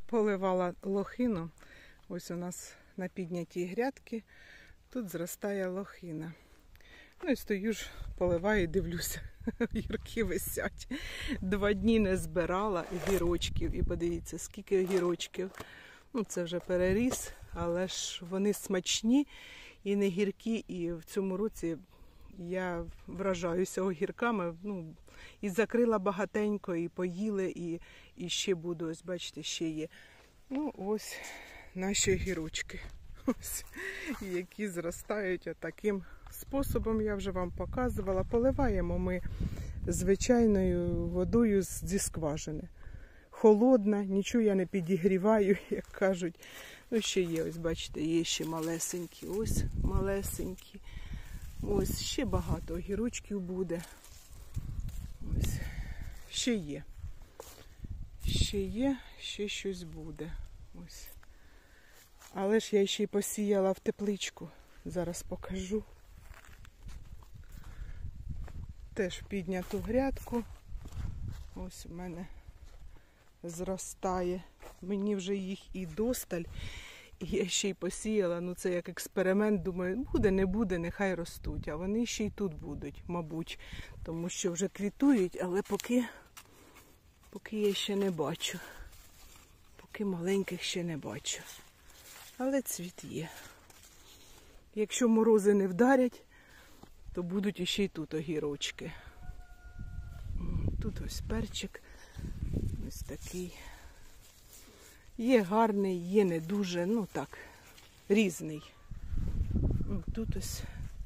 Поливала лохину. Ось у нас на піднятій грядки. Тут зростає лохина. Ну і стою ж, поливаю і дивлюся. Огірки висять. 2 дні не збирала огірочків. І подивіться, скільки огірочків. Ну, це вже переріс, але ж вони смачні і не гіркі. І в цьому році я вражаюся огірками. Ну, і закрила багатенько, і поїли, і ще буду. Ось, бачите, ще є. Ну, ось наші огірочки. Ось, які зростають отаким способом, я вже вам показувала. Поливаємо ми звичайною водою зі скважини. Холодна, нічого я не підігріваю, як кажуть. Ну, ще є, ось бачите, є ще малесенькі, ось малесенькі. Ось, ще багато огірочків буде. Ось, ще є. Ще є, ще щось буде. Ось. Але ж я ще й посіяла в тепличку. Зараз покажу. Теж підняту грядку. Ось у мене зростає. Мені вже їх і досталь. І я ще й посіяла. Ну це як експеримент. Думаю, буде, не буде, нехай ростуть. А вони ще й тут будуть, мабуть. Тому що вже квітують, але поки я ще не бачу. Поки маленьких ще не бачу. Але цвіт є. Якщо морози не вдарять, то будуть іще й тут огірочки. Тут ось перчик. Ось такий. Є гарний, є не дуже, ну так, різний. Тут ось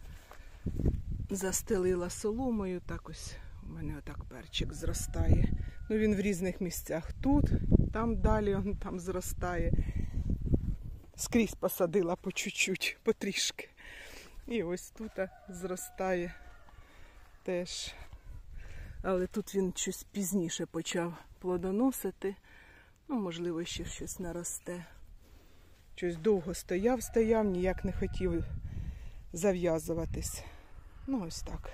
застелила соломою, так ось у мене отак перчик зростає. Ну він в різних місцях. Тут, там далі, он там зростає. Скрізь посадила по чуть-чуть, потрішки. І ось тут зростає теж. Але тут він щось пізніше почав плодоносити. Ну, можливо, ще щось наросте. Щось довго стояв, ніяк не хотів зав'язуватись. Ну, ось так.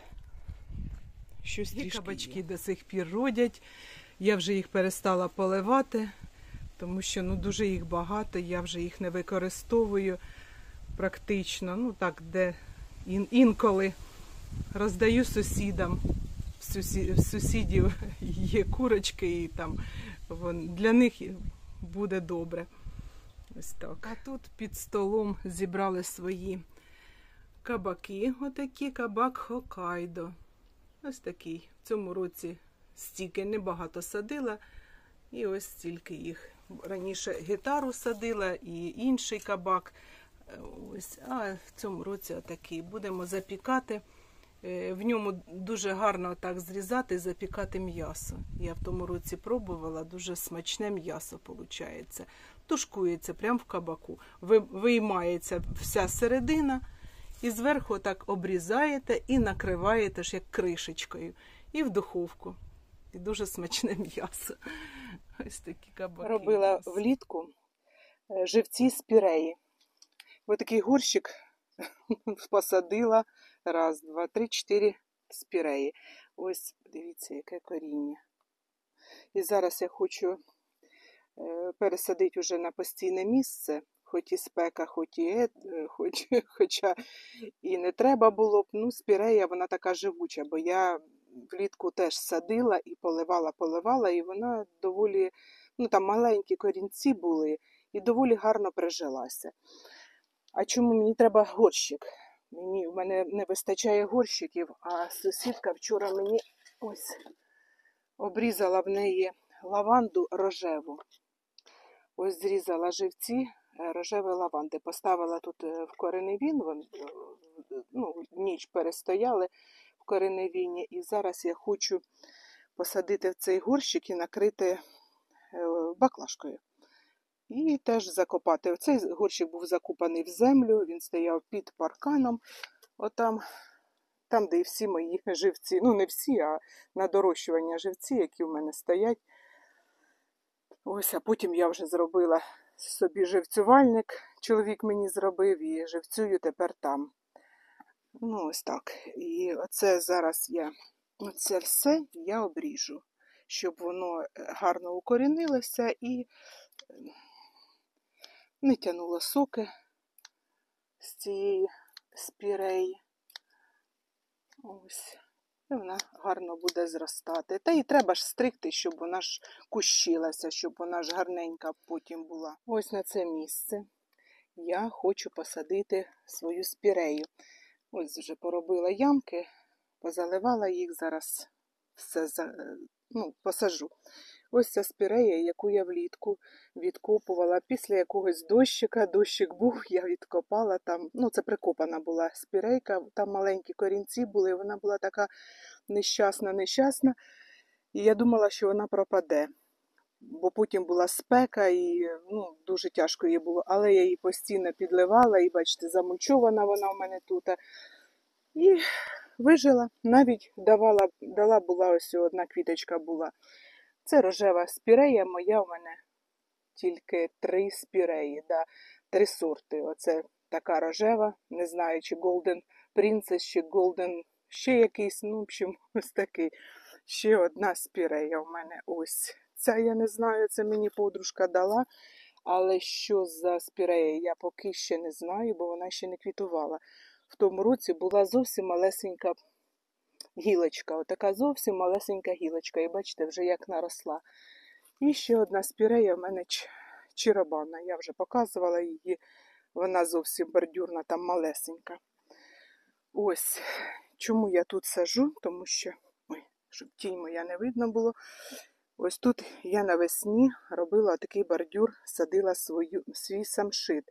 Щось трішки кабачки є. До сих пір родять. Я вже їх перестала поливати, тому що ну, дуже їх багато, я вже їх не використовую практично. Ну так, де інколи роздаю сусідам. В сусідів є курочки і там для них буде добре. Ось так. А тут під столом зібрали свої кабаки. Отакі, кабак Хоккайдо. Ось такий. В цьому році стільки небагато садила. І ось стільки їх. Раніше гітару садила і інший кабак. Ось, а в цьому році отакий. Будемо запікати. В ньому дуже гарно так зрізати і запікати м'ясо. Я в тому році пробувала, дуже смачне м'ясо виходить. Тушкується прямо в кабаку. Виймається вся середина і зверху так обрізаєте і накриваєте ж як кришечкою. І в духовку. І дуже смачне м'ясо. Ось такі кабаки. Робила влітку живці з піреї. Ось такий горщик посадила. 1, 2, 3, 4 спіреї. Ось, дивіться, яке коріння. І зараз я хочу пересадити вже на постійне місце, хоч і спека, хоча і не треба було б. Ну, спірея, вона така живуча, бо я влітку теж садила і поливала, і вона доволі, ну там маленькі корінці були, і доволі гарно прижилася. А чому мені треба горщик? В мене не вистачає горщиків, а сусідка вчора мені ось обрізала в неї лаванду рожеву. Ось зрізала живці рожевої лаванди. Поставила тут в кореневін, ну, ніч перестояли в кореневіні. І зараз я хочу посадити в цей горщик і накрити баклажкою. І теж закопати. Цей горщик був закопаний в землю, він стояв під парканом, отам, там, де і всі мої живці, ну не всі, а на дорощування живці, які в мене стоять. Ось, а потім я вже зробила собі живцювальник, чоловік мені зробив, і живцюю тепер там. Ну ось так. І оце зараз оце все я обріжу, щоб воно гарно укорінилося і не тягнуло соки з цієї спіреї. Ось. І вона гарно буде зростати. Та і треба ж стригти, щоб вона ж кущилася, щоб вона ж гарненька потім була. Ось на це місце я хочу посадити свою спірею. Ось вже поробила ямки, позаливала їх, зараз все посажу. Ось ця спірея, яку я влітку відкопувала після якогось дощика. Дощик був, я відкопала там, це прикопана була спірейка, там маленькі корінці були, вона була така нещасна. І я думала, що вона пропаде. Бо потім була спека і дуже тяжко їй було. Але я її постійно підливала і, бачите, замульчована вона в мене тут. І вижила. Навіть дала була ось одна квіточка була. Це рожева спірея моя, в мене тільки 3 спіреї, 3 сорти. Оце така рожева, не знаю, чи Golden Princess, чи Golden, ще якийсь, в общем, ось такий. Ще одна спірея в мене ось. Ця я не знаю, це мені подружка дала, але що за спірея, я поки ще не знаю, бо вона ще не квітувала. В тому році була зовсім малесенька гілочка, отака зовсім малесенька гілочка, і бачите, вже як наросла. І ще одна спірея в мене чиробана, я вже показувала її, вона зовсім бордюрна, там малесенька. Ось, чому я тут сажу, тому що, щоб тінь моя не видно було, ось тут я навесні робила такий бордюр, садила свій самшит.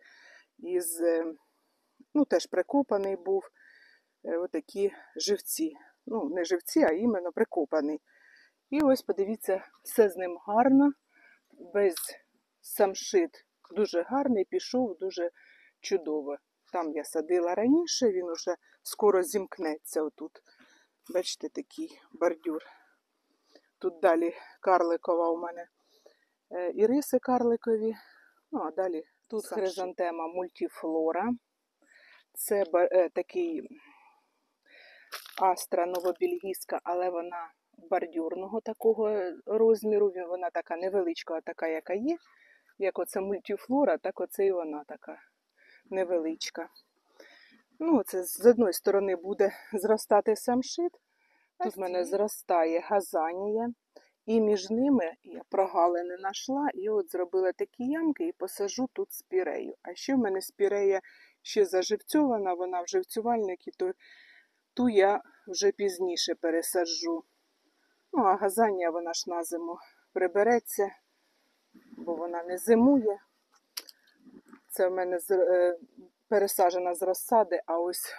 Теж прикопаний був, отакі живці. Не живці, а іменно прикопаний. І ось, подивіться, все з ним гарно, весь самшит дуже гарний, пішов дуже чудово. Там я садила раніше, він уже скоро зімкнеться отут. Бачите, такий бордюр. Тут далі карликова у мене іриси карликові. А далі тут хризантема мультифлора. Це такий астра новобельгійська, але вона бордюрного такого розміру. Вона така невеличка, така, яка є. Як оце мультифлора, так оце і вона така невеличка. Це з одної сторони буде зростати самшит. Тут в мене зростає газанія. І між ними я прогалини знайшла, і от зробила такі ямки і посажу тут спірею. А ще в мене спірея ще заживцьована, вона в живцювальнику, то ту я вже пізніше пересаджу. А газанія вона ж на зиму прибереться, бо вона не зимує. Це в мене пересаджена з розсади, а ось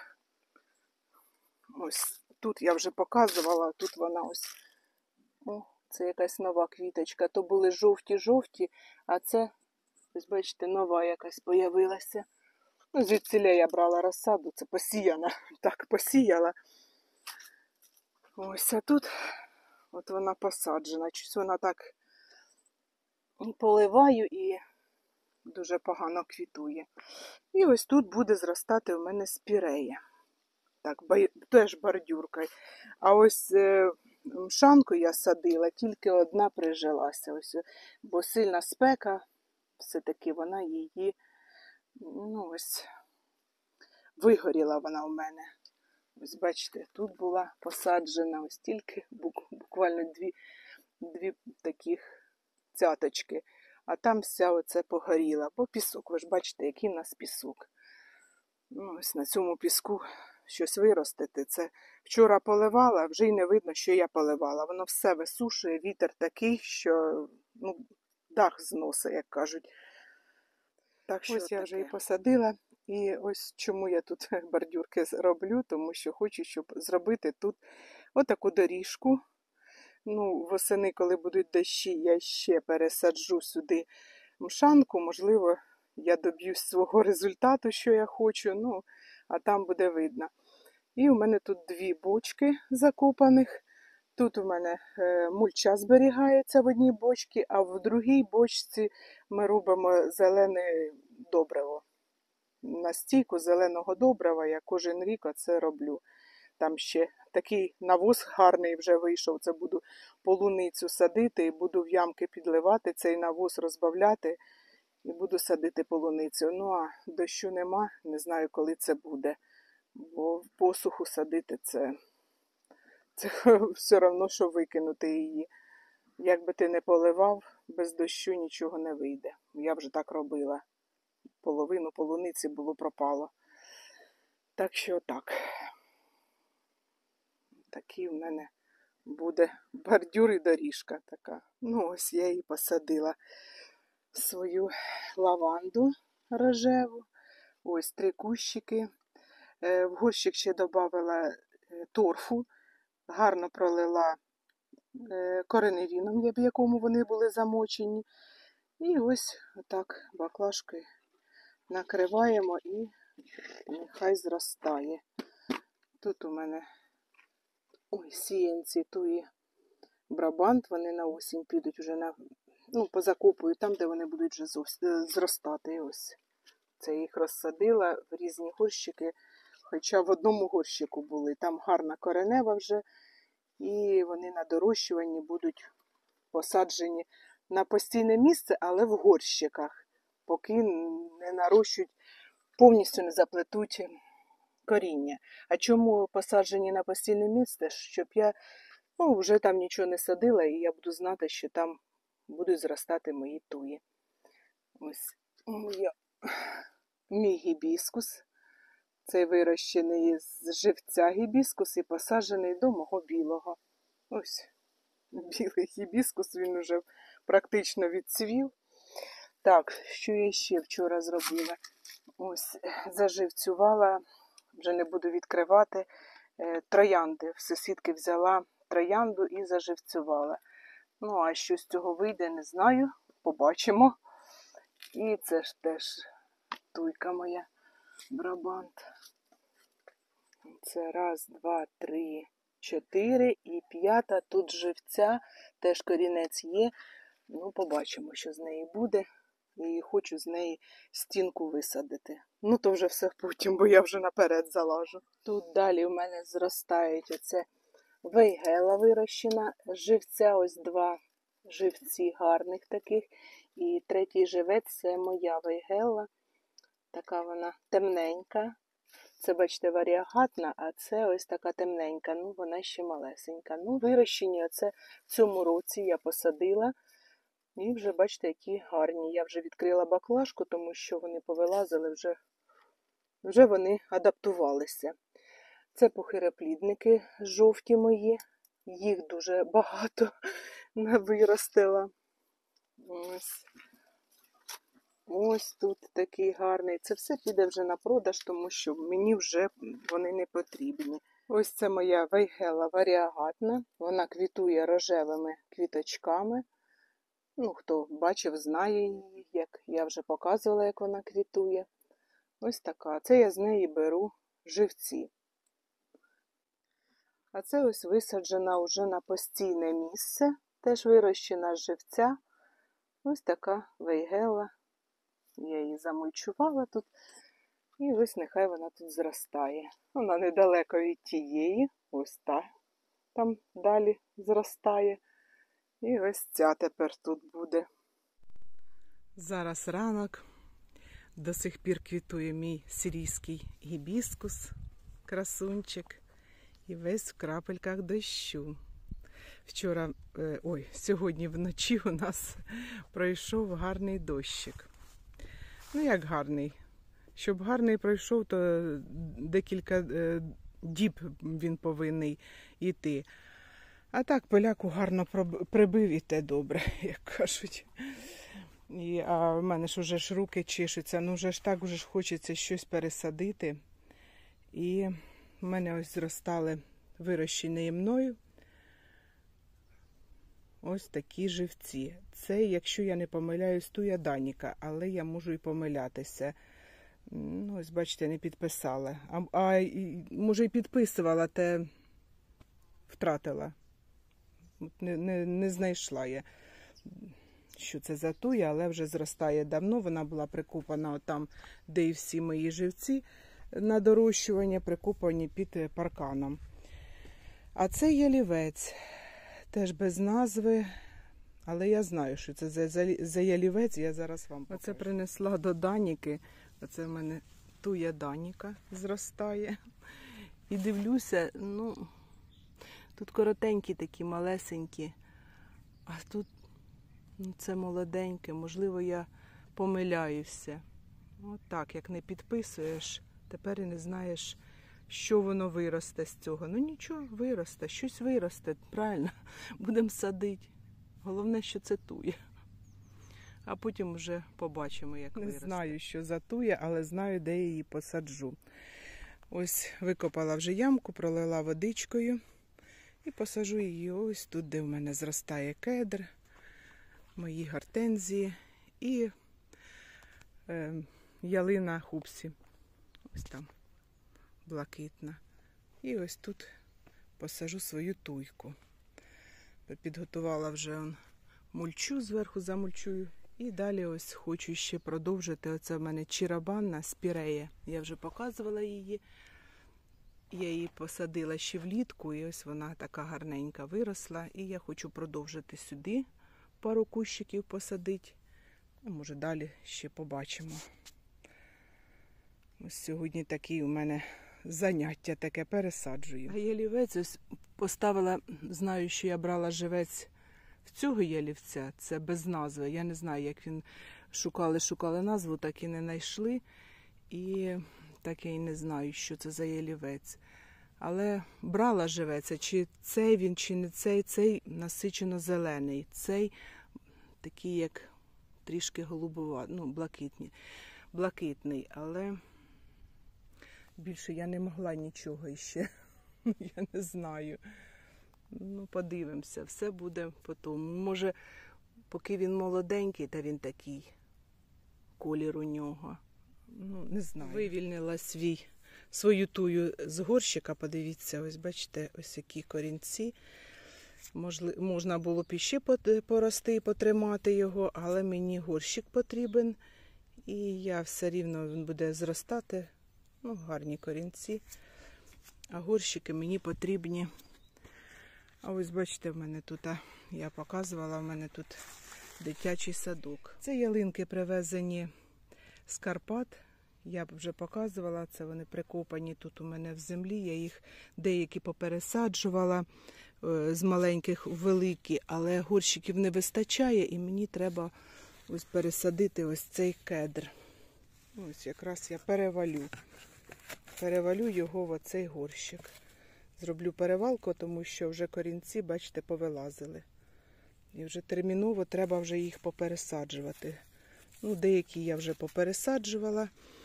тут я вже показувала, тут вона ось. Це якась нова квіточка. То були жовті-жовті, а це, ось бачите, нова якась появилася. Звідсіля я брала розсаду, це посіяна. Так, посіяла. Ось, а тут от вона посаджена. Щось вона так поливаю і дуже погано квітує. І ось тут буде зростати у мене спірея. Так, теж бордюрка. А ось мшанку я садила, тільки одна прижилася. Ось, бо сильна спека, все-таки вона її, вигоріла вона у мене. Ось бачите, тут була посаджена ось тільки буквально дві таких цяточки. А там вся оце погоріла. Бо пісок, ви ж бачите, який в нас пісок. Ось на цьому піску щось виростити. Це вчора поливала, вже й не видно, що я поливала. Воно все висушує, вітер такий, що дах зносить, як кажуть. Так що ось я вже і посадила. І ось чому я тут бордюрки роблю, тому що хочу, щоб зробити тут отаку доріжку. Восени, коли будуть дощі, я ще пересаджу сюди мшанку. Можливо, я доб'юсь свого результату, що я хочу, а там буде видно. І у мене тут 2 бочки закопаних. Тут у мене мульча зберігається в одній бочці, а в другій бочці ми робимо зелене добриво. На стійку зеленого добрива я кожен рік оце роблю. Там ще такий навоз гарний вже вийшов. Це буду полуницю садити і буду в ямки підливати, цей навоз розбавляти і буду садити полуницю. Ну а дощу нема, не знаю, коли це буде. Бо в посуху садити це все одно, що викинути її. Як би ти не поливав, без дощу нічого не вийде. Я вже так робила. Половину полуниці було пропало. Так що так. Такий в мене буде бордюр і доріжка така. Ну ось я її посадила. Свою лаванду рожеву. Ось 3 кущики. В горщик ще додала торфу. Гарно пролила кореневіном, в якому вони були замочені. І ось отак баклажкою накриваємо і нехай зростає. Тут у мене сіянці туї брабант, вони на осінь підуть вже позакопую там, де вони будуть вже зростати. І ось це їх розсадила в різні горщики, хоча в одному горщику були. Там гарна коренева вже, і вони на дорощуванні будуть посаджені на постійне місце, але в горщиках, поки не нарощують, повністю не заплетуть коріння. А чому посаджені на постійне місце? Щоб я вже там нічого не садила, і я буду знати, що там будуть зростати мої туї. Ось мій гібіскус. Цей вирощений з живця гібіскус і посаджений до мого білого. Ось білий гібіскус, він уже практично відцвів. Так, що я ще вчора зробила? Ось заживцювала, вже не буду відкривати, троянди. В сусідки взяла троянду і заживцювала. Ну, а що з цього вийде, не знаю. Побачимо. І це ж теж туйка моя, брабант. Це 1, 2, 3, 4 і 5. Тут живця, теж корінець є. Ну, побачимо, що з неї буде. І хочу з неї стінку висадити. Ну, то вже все потім, бо я вже наперед залажу. Тут далі в мене зростають оце вейгела вирощена, живця, ось 2 живці гарних таких. І 3-й живець – це моя вейгела. Така вона темненька. Це, бачите, варіагатна, а це ось така темненька. Ну, вона ще малесенька. Ну, вирощені оце в цьому році я посадила. І вже, бачите, які гарні. Я вже відкрила баклажку, тому що вони повилазили, вже вони адаптувалися. Це похироплідники жовті мої. Їх дуже багато виростила. Ось тут такий гарний. Це все піде вже на продаж, тому що мені вже вони не потрібні. Ось це моя вейгела варіагатна. Вона квітує рожевими квіточками. Ну, хто бачив, знає її, як я вже показувала, як вона квітує. Ось така. Це я з неї беру живці. А це ось висаджена вже на постійне місце. Теж вирощена з живця. Ось така вейгела. Я її замульчувала тут. І ось нехай вона тут зростає. Вона недалеко від тієї. Ось та. Там далі зростає. І ось ця тепер тут буде. Зараз ранок. До сих пір квітує мій сирійський гібіскус, красунчик. І весь в крапельках дощу. Сьогодні вночі у нас пройшов гарний дощик. Ну, як гарний? Щоб гарний пройшов, то декілька діб він повинен йти. А так, поляку гарно прибив і те добре, як кажуть. А в мене ж уже руки чешуться, ну вже ж так вже ж хочеться щось пересадити. І в мене ось зростали вирощені мною ось такі живці. Це, якщо я не помиляюсь, туя Даніка, але я можу і помилятися. Ну, ось, бачите, не підписала. Може, і підписувала, те втратила. Не знайшла я, що це за туя, але вже зростає давно. Вона була прикопана там, де і всі мої живці на дорощування, прикопані під парканом. А це ялівець, теж без назви, але я знаю, що це за ялівець, я зараз вам покажу. Оце принесла до Даніки, оце в мене туя Даніка зростає. І дивлюся, ну, тут коротенькі такі, малесенькі, а тут ну, це молоденьке, можливо, я помиляюся. От так, як не підписуєш, тепер і не знаєш, що воно виросте з цього. Ну нічого, виросте, щось виросте, правильно, будемо садити. Головне, що це тує. А потім вже побачимо, як виросте. Не знаю, що за тує, але знаю, де я її посаджу. Ось викопала вже ямку, пролила водичкою і посаджу її ось тут, де в мене зростає кедр, мої гортензії і ялина хупсі. Ось там блакитна. І ось тут посажу свою туйку. Підготувала вже мульчу, зверху замульчую. І далі ось хочу ще продовжити. Оце в мене чірабанна спірея. Я вже показувала її. Я її посадила ще влітку, і ось вона така гарненька виросла. І я хочу продовжити сюди пару кущиків посадити. Може далі ще побачимо. Ось сьогодні такі у мене заняття таке, пересаджую. А ялівець ось поставила, знаю, що я брала живець в цього ялівця, це без назви. Я не знаю, як він шукали назву, так і не знайшли. І так я і не знаю, що це за ялівець. Але брала живець, чи цей він, чи не цей, цей насичено зелений, цей такий, як трішки голубоватий, ну, блакитний, але більше я не могла нічого іще, я не знаю. Ну, подивимося, все буде потім. Може, поки він молоденький, та він такий, колір у нього. Ну, не знаю. Вивільнила свою тую з горщика, подивіться, ось бачите, ось які корінці. Можна було б іще порости і потримати його, але мені горщик потрібен. І я все рівно, він буде зростати, ну, гарні корінці. А горщики мені потрібні. А ось бачите, в мене тут, я показувала, в мене тут дитячий садок. Це ялинки привезені з Карпат. Я вже показувала, це вони прикопані тут у мене в землі. Я їх деякі попересаджувала з маленьких в великі, але горщиків не вистачає і мені треба ось пересадити ось цей кедр. Ось якраз я перевалю його в оцей горщик. Зроблю перевалку, тому що вже корінці, бачите, повилазили. І вже терміново треба вже їх попересаджувати. Ну, деякі я вже попересаджувала.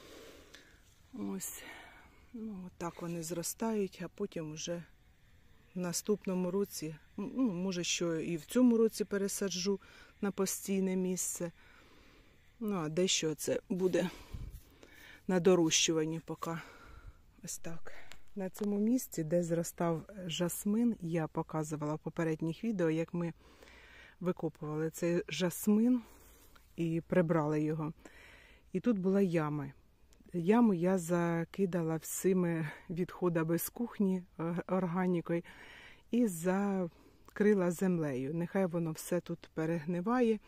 Ось, ну, так вони зростають, а потім вже в наступному році, ну, може, що і в цьому році пересаджу на постійне місце. Ну, а дещо це буде на дорощуванні поки. Ось так. На цьому місці, де зростав жасмин, я показувала в попередніх відео, як ми викопували цей жасмин і прибрали його. І тут була яма. Яму я закидала всіми відходами з кухні, органікою, і закрила землею. Нехай воно все тут перегниває.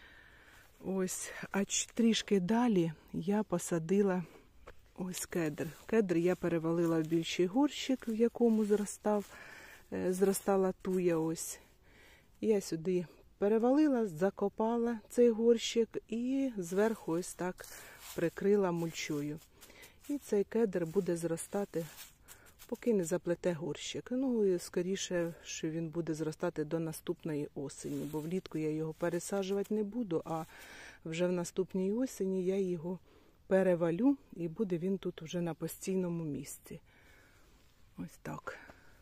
Ось, а трішки далі я посадила ось кедр. Кедр я перевалила в більший горщик, в якому зростала туя ось. Я сюди перевалила, закопала цей горщик і зверху ось так прикрила мульчою. І цей кедр буде зростати, поки не заплете горщик. Ну, і скоріше, що він буде зростати до наступної осені, бо влітку я його пересаджувати не буду, а вже в наступній осені я його перевалю, і буде він тут вже на постійному місці. Ось так.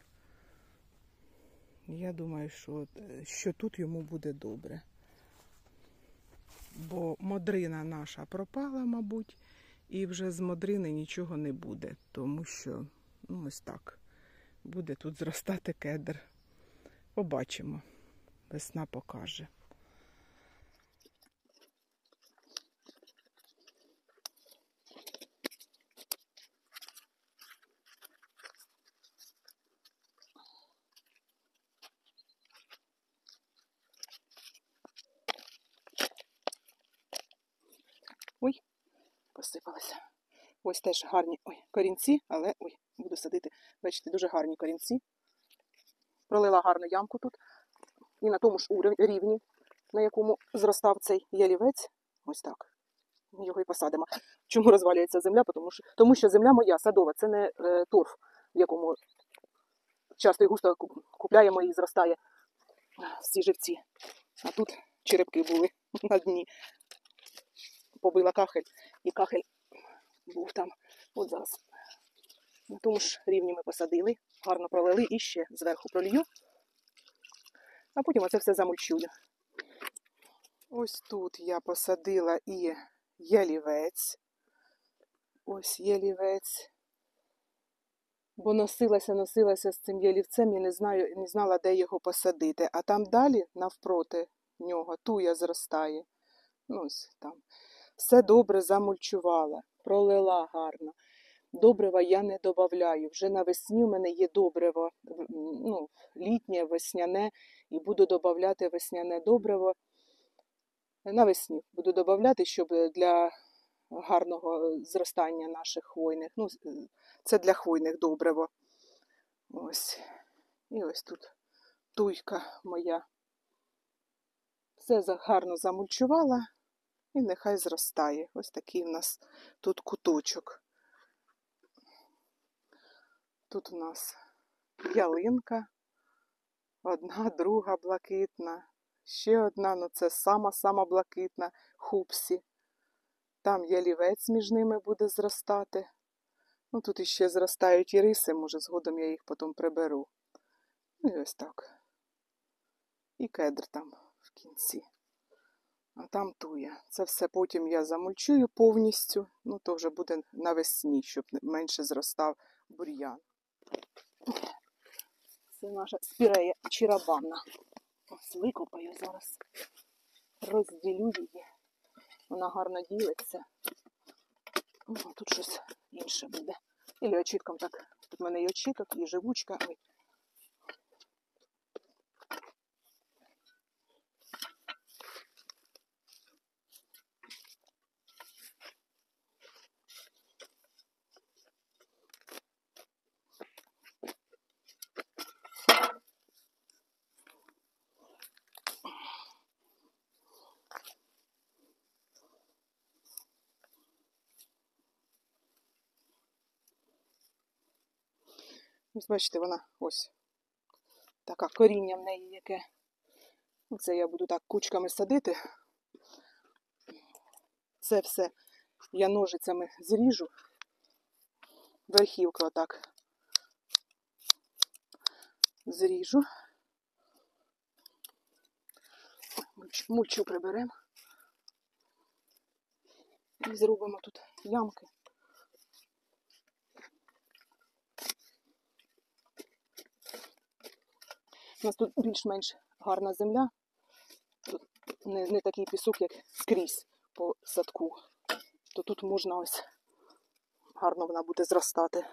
Я думаю, що тут йому буде добре. Бо модрина наша пропала, мабуть, і вже з модрини нічого не буде, тому що, ну, ось так, буде тут зростати кедр. Побачимо. Весна покаже. Ой, посипалися. Ось теж гарні корінці, але буду садити. Бачите, дуже гарні корінці. Пролила гарну ямку тут. І на тому ж рівні, на якому зростав цей ялівець, ось так, його і посадимо. Чому розвалюється земля? Тому що земля моя, садова, це не торф, в якому часто і густо купляємо і зростає всі живці. А тут черепки були на дні. Побила кахель, і кахель був там. От зараз на тому ж рівні ми посадили, гарно пролили і ще зверху пролью. А потім оце все замульчую. Ось тут я посадила і ялівець. Ось ялівець. Бо носилася з цим ялівцем і не знала, де його посадити. А там далі, навпроти нього, туя зростає. Ось там. Все добре замульчувала, пролила гарно. Добрива я не додаю. Вже навесні в мене є добриво, літнє, весняне, і буду додавати весняне добриво. Навесні буду додавати, щоб для гарного зростання наших хвойних. Це для хвойних добриво. Ось. І ось тут туйка моя. Все гарно замульчувала і нехай зростає. Ось такий у нас тут куточок. Тут у нас ялинка, одна, друга блакитна, ще одна, це сама блакитна, хупсі. Там ялівець між ними буде зростати. Тут іще зростають іриси, може згодом я їх потім приберу. І ось так. І кедр там в кінці. А там туя. Це все потім я замульчую повністю, то вже буде навесні, щоб менше зростав бур'ян. Це наша спірея чирабанна. Ось викопаю зараз. Розділю її. Вона гарно ділиться. Тут щось інше буде. Ілі очітком так. Тут в мене і очіток, і живучка. Ось бачите, вона ось така коріння в неї яке. Це я буду так кучками садити. Це все я ножицями зріжу. Верхівку отак зріжу. Мульчу приберемо. І зробимо тут ямки. У нас тут більш-менш гарна земля. Тут не такий пісок, як скрізь по садку. То тут можна ось гарно вона буде зростати.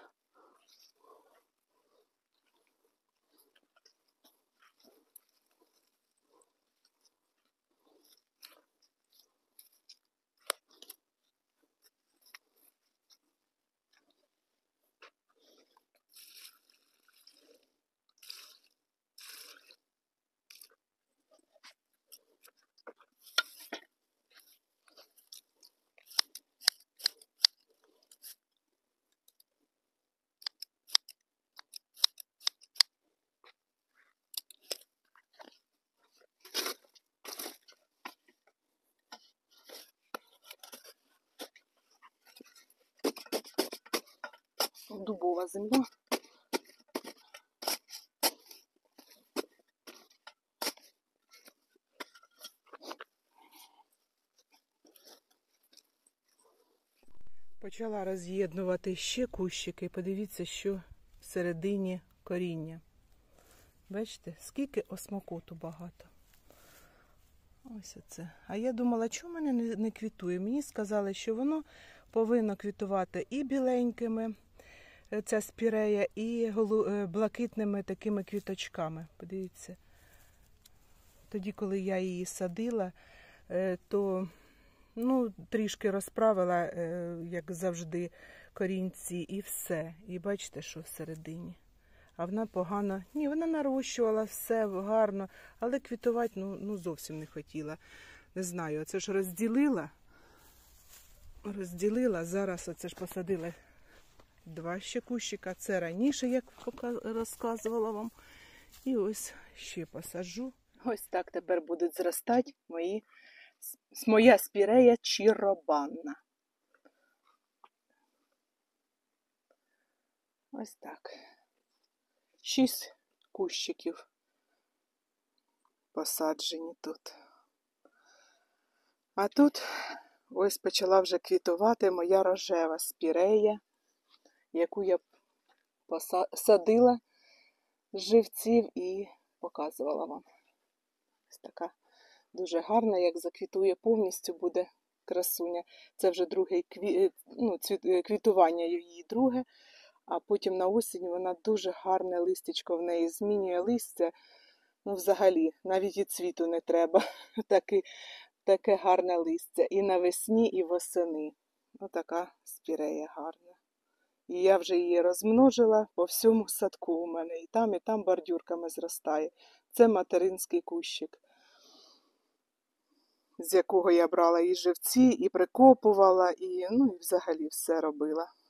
Дубова земля. Почала роз'єднувати ще кущики. Подивіться, що всередині коріння. Бачите, скільки осмокоту багато. Ось оце. А я думала, чому в мене не квітує? Мені сказали, що воно повинно квітувати і біленькими, ця спірея, і блакитними такими квіточками. Подивіться. Тоді, коли я її садила, то Ну, трішки розправила, як завжди, корінці і все. І бачите, що всередині. А вона погано, ні, вона нарощувала все гарно, але квітувати ну зовсім не хотіла. Не знаю, оце ж розділила, зараз оце ж посадила 2 ще кущика. Це раніше, як розказувала вам. І ось ще посаджу. Ось так тепер будуть зростати моя спірея чіробанна. Ось так. 6 кущиків посаджені тут. А тут ось почала вже квітувати моя рожева спірея, яку я посадила з живців і показувала вам. Ось така дуже гарна, як заквітує повністю, буде красуня. Це вже квітування її друге, а потім на осінь вона дуже гарне листячко в неї змінює листя. Ну, взагалі, навіть і цвіту не треба. Таке гарне листя. І навесні, і восени. Отака спірея гарна. І я вже її розмножила по всьому садку у мене. І там бордюрками зростає. Це материнський кущик, з якого я брала і живці, і прикопувала, і взагалі все робила.